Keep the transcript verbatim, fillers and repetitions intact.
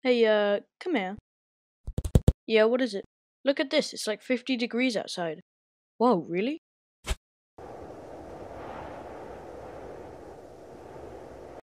Hey, uh, come here. Yeah, what is it? Look at this, it's like fifty degrees outside. Whoa, really?